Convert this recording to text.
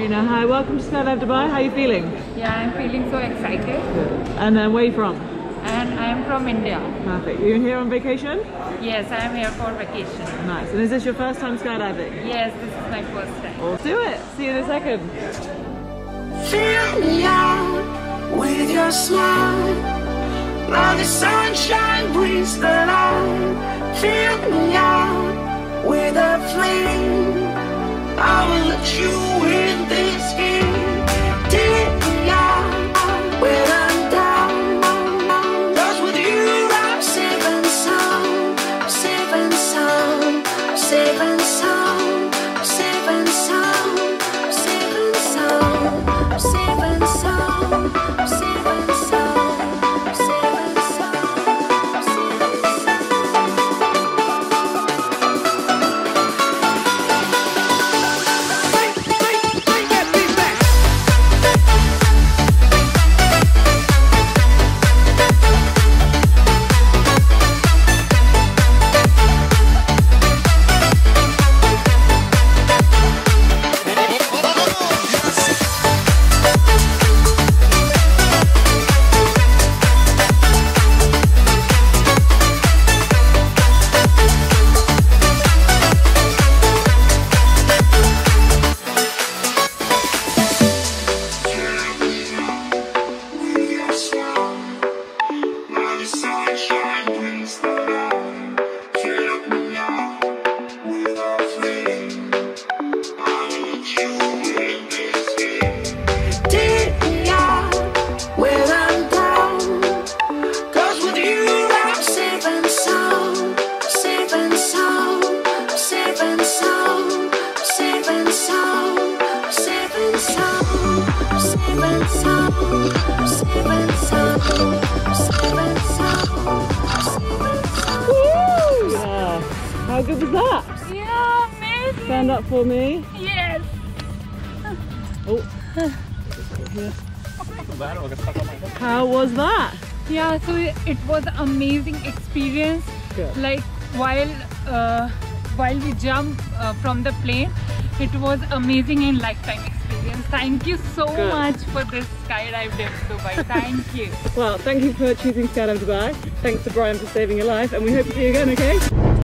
Karina, hi, welcome to Skydive Dubai. How are you feeling? Yeah, I'm feeling so excited. And where are you from? And I am from India. Perfect. You're here on vacation? Yes, I am here for vacation. Nice. And is this your first time skydiving? Yes, this is my first time. Let's do it. See you in a second. Fill me out with your smile. Now the sunshine brings the light. Fill me out with a flame. I will let you in this game. Take me out when I'm down. 'Cause with you I'm safe and sound. I'm safe and sound. I'm safe and sound. I'm safe and sound. I'm safe and sound. I'm safe and sound. I'm safe and sound. I'm safe and sound. I'm safe and How good was that? Yeah, amazing. Stand up for me. Yes. Oh. How was that? Yeah, so it was amazing experience. Good. Like while we jumped from the plane, it was amazing and lifetime experience. Thank you so much for this Skydive Dubai. Thank you. Well, thank you for choosing Skydive Dubai. Thanks to Brian for saving your life, and we hope to see you again, okay?